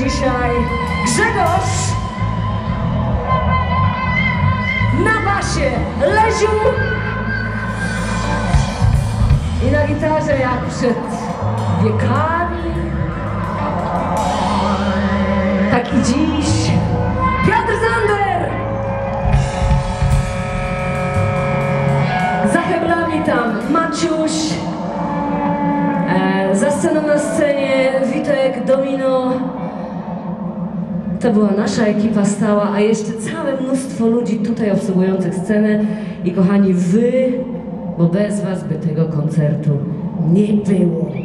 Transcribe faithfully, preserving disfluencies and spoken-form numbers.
dzisiaj Grzegorz, na basie Leziu i na gitarze jak przed wiekami, tak i dziś Piotr Zander. Za heblami tam Maciuś, e, za sceną na scenie Witek, Domino. To była nasza ekipa stała, a jeszcze całe mnóstwo ludzi tutaj obsługujących scenę. I kochani, wy, bo bez was by tego koncertu nie było.